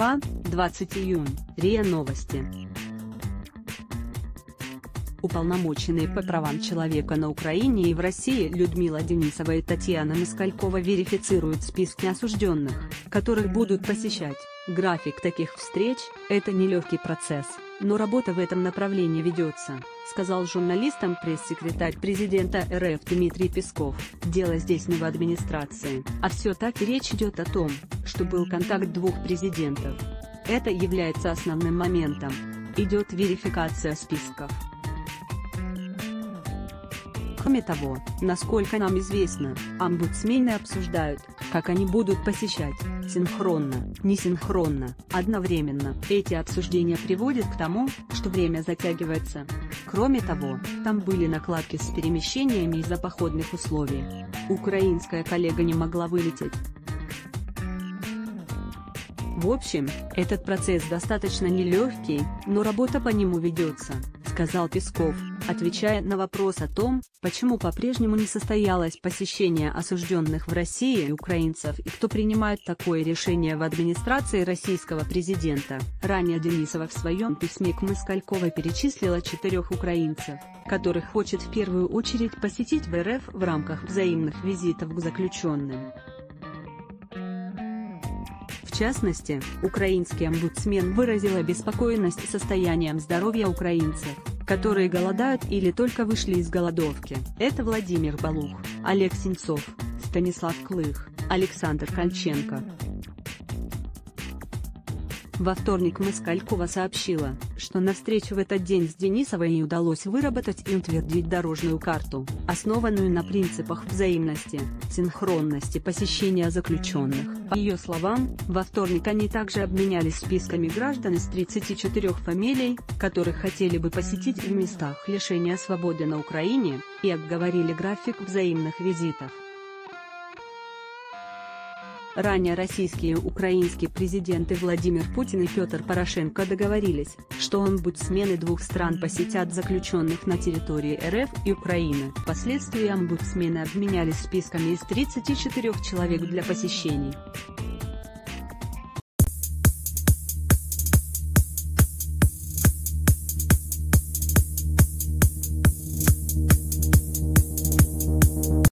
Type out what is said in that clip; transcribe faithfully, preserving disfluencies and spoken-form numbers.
Москва, двадцатое июня, РИА Новости. Уполномоченные по правам человека на Украине и в России Людмила Денисова и Татьяна Москалькова верифицируют списки осужденных, которых будут посещать. График таких встреч – это нелегкий процесс, но работа в этом направлении ведется, сказал журналистам пресс-секретарь президента РФ Дмитрий Песков. Дело здесь не в администрации, а все-таки речь идет о том, что был контакт двух президентов. Это является основным моментом. Идет верификация списков. Кроме того, насколько нам известно, омбудсмены обсуждают, как они будут посещать, синхронно, несинхронно, одновременно. Эти обсуждения приводят к тому, что время затягивается. Кроме того, там были накладки с перемещениями из-за походных условий. Украинская коллега не могла вылететь. В общем, этот процесс достаточно нелегкий, но работа по нему ведется, сказал Песков, отвечая на вопрос о том, почему по-прежнему не состоялось посещение осужденных в России украинцев и кто принимает такое решение в администрации российского президента. Ранее Денисова в своем письме к Москальковой перечислила четырех украинцев, которых хочет в первую очередь посетить в РФ в рамках взаимных визитов к заключенным. В частности, украинский омбудсмен выразил обеспокоенность состоянием здоровья украинцев, которые голодают или только вышли из голодовки. Это Владимир Балух, Олег Сенцов, Станислав Клых, Александр Кольченко. Во вторник Москалькова сообщила, что на встречу в этот день с Денисовой ей удалось выработать и утвердить дорожную карту, основанную на принципах взаимности, синхронности посещения заключенных. По ее словам, во вторник они также обменялись списками граждан из тридцати четырёх фамилий, которых хотели бы посетить в местах лишения свободы на Украине, и обговорили график взаимных визитов. Ранее российские и украинские президенты Владимир Путин и Петр Порошенко договорились, что омбудсмены двух стран посетят заключенных на территории РФ и Украины. Впоследствии омбудсмены обменялись списками из тридцати четырёх человек для посещений.